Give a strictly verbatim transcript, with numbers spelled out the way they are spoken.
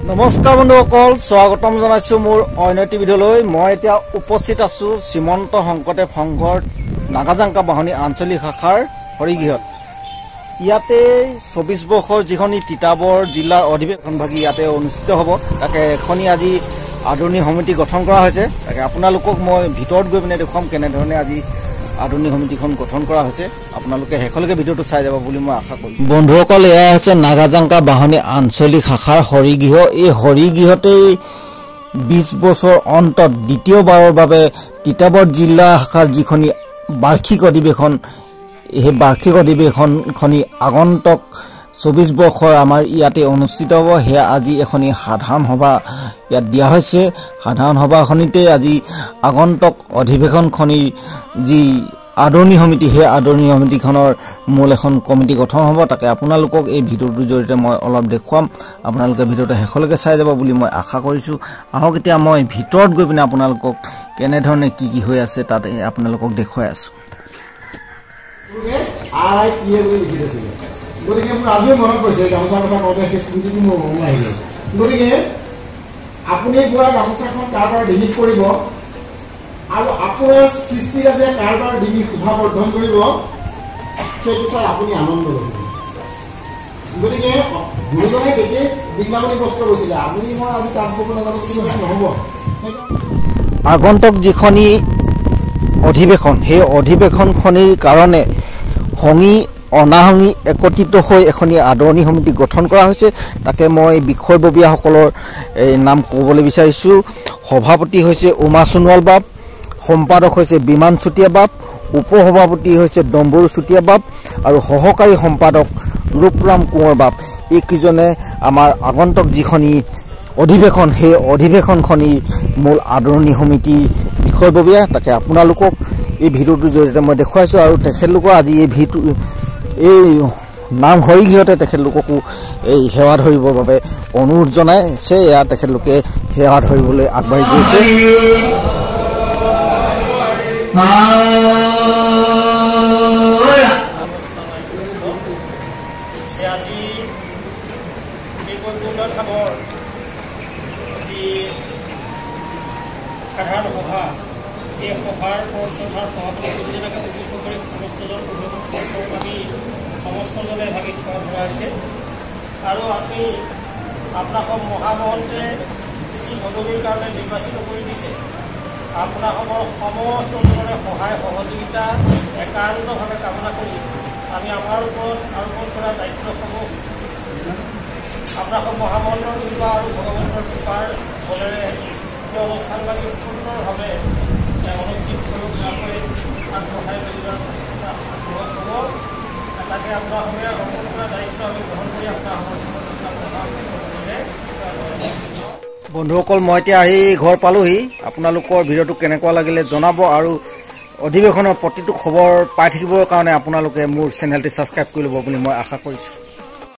নমস্কাৰ বন্ধুসকল, স্বাগতম জনাইছো মোৰ অন্যটি ভিডিঅলৈ। মই এতিয়া উপস্থিত আছো শ্ৰীমন্ত শংকৰদেৱ সংঘৰ নাগাজাংকা বাহনী আঞ্চলিক শাখাৰ হৰিগৃহত। ইয়াতে চৌবিশ বৰ্ষৰ যিখন তিতাবৰ জিলাৰ অধিৱেশন ভাগি ইয়াতে অনুষ্ঠিত হ'ব। তাকে এখনি আজি আদৰণি সমিতি গঠন কৰা হৈছে। তাকে আপোনালোকক মই ভিতৰত গৈ পিনে দেখুৱাম কেনেধৰণে আজি আদৰণি সমিতিখন গঠন কৰা হৈছে। আপোনালোকে শেষলৈকে ভিডিঅ'টো চাই যাব বুলি মই আশা কৰিম। বন্ধুসকল, এয়া হৈছে নাগাজাংকা বাহনী আঞ্চলিক শাখাৰ হৰিগৃহ। এই হৰিগৃহতেই বিশ বছৰ অন্তত দ্বিতীয়বাৰৰ বাবে তিতাবৰ জিলা শাখাৰ যিখন বাৰ্ষিক অধিৱেশন, সেই বাৰ্ষিক অধিৱেশনখনি আগন্তুক চৌবিশ বৰ্ষৰ আমাৰ ইয়াতে অনুষ্ঠিত হ'ব। সেয়া আজি এখনি সাধাৰণ সভা ইয়াত দিয়া হৈছে। সাধাৰণ সভাখনিতে আজি আগন্তুক অধিৱেশনখনিৰ যি আদৰণি সমিতি, সেই আদৰণি সমিতিখনৰ মূল এখন কমিটি গঠন হ'ব। তাকে আপোনালোকক এই ভিডিঅ'টোৰ জৰিয়তে মই অলপ দেখুৱাম। আপোনালোকে ভিডিঅ'টো শেষলৈকে চাই যাব বুলি মই আশা কৰিছোঁ। আহক এতিয়া মই ভিতৰত গৈ পিনে আপোনালোকক কেনেধৰণে কি কি হৈ আছে তাত আপোনালোকক দেখুৱাই আছোঁ। গতিকে মোৰ আজিও মনত পৰিছে গামোচা কথা কওঁতে সেই স্মৃতিটো মোৰ মনলৈ আহিলে। গতিকে আপুনি পুৰা গামোচাখন কাৰোবাৰ ডিঙিত কৰিব আৰু আপোনাৰ সৃষ্টিৰাজে কাৰোবাৰ ডিঙি শোভা বৰ্ধন কৰিব, সেইটো চাই আপুনি আনন্দ ল'ব। গতিকে গুৰুজনে কেতিয়া বৃন্দাবনী কষ্ট কৰিছিলে, আপুনি মই আজি তাত ক'ব নাজানো, কিন্তু নহ'ব। আগন্তুক যিখনি অধিৱেশন, সেই অধিৱেশনখনিৰ কাৰণে সংগী অনাসংগী একত্ৰিত হৈ এখনি আদৰণি সমিতি গঠন কৰা হৈছে। তাকে মই বিষয়ববীয়াসকলৰ নাম ক'বলৈ বিচাৰিছোঁ। সভাপতি হৈছে উমা সোণোৱাল বাপ, সম্পাদক হৈছে বিমান চুতীয়া বাপ, উপ সভাপতি হৈছে ডম্বৰু চুতীয়া বাপ আৰু সহকাৰী সম্পাদক ৰূপৰাম কোঁৱৰ বাপ। এইকেইজনে আমাৰ আগন্তুক যিখনি অধিৱেশন, সেই অধিৱেশনখনিৰ মূল আদৰণি সমিতিৰ বিষয়ববীয়া। তাকে আপোনালোকক এই ভিডিঅ'টোৰ জৰিয়তে মই দেখুৱাইছোঁ আৰু তেখেতলোকৰ আজি এই ভিডিঅ এই নাম হৰিগৃহতে তেখেতলোককো এই সেৱা ধৰিবৰ বাবে অনুৰোধ জনাইছে। এয়া তেখেতলোকে সেৱা ধৰিবলৈ আগবাঢ়ি গৈছে। সাধাৰণ সভা, এই সভাৰ পঞ্চভাৰ সভাপতিজনকে উচিত কৰি সমস্তজন আমি সমস্তজনে ভাগি সেৱা ধৰা হৈছে। আৰু আমি আপোনাসম মহামহন্তে যি পদবীৰ কাৰণে নিৰ্বাচিত কৰি দিছে, আপোনাসমৰ সমস্ত ধৰণে সহায় সহযোগিতা একান্তভাৱে কামনা কৰি আমি আমাৰ ওপৰত আৰোপণ কৰা দায়িত্বসমূহ আপোনাসম মহামহন্তৰ কৃপা আৰু ভগৱন্তৰ কৃপাৰ বলেৰে অনুষ্ঠানভাগী সুন্দৰভাৱে অনুষ্ঠিত কৰিবলগীয়াকৈ আগবঢ়াই লৈ যোৱাৰ প্ৰচেষ্টা হ'ব। তাকে আপোনাৰ সময়ে সকলো কৰা দায়িত্ব আমি গ্ৰহণ কৰি আপোনাৰ সমস্যা। বন্ধুসকল, মই এতিয়া আহি ঘৰ পালোহি। আপোনালোকৰ ভিডিঅ'টো কেনেকুৱা লাগিলে জনাব আৰু অধিৱেশনৰ প্ৰতিটো খবৰ পাই থাকিবৰ কাৰণে আপোনালোকে মোৰ চেনেলটি ছাবস্ক্ৰাইব কৰি ল'ব বুলি মই আশা কৰিছোঁ।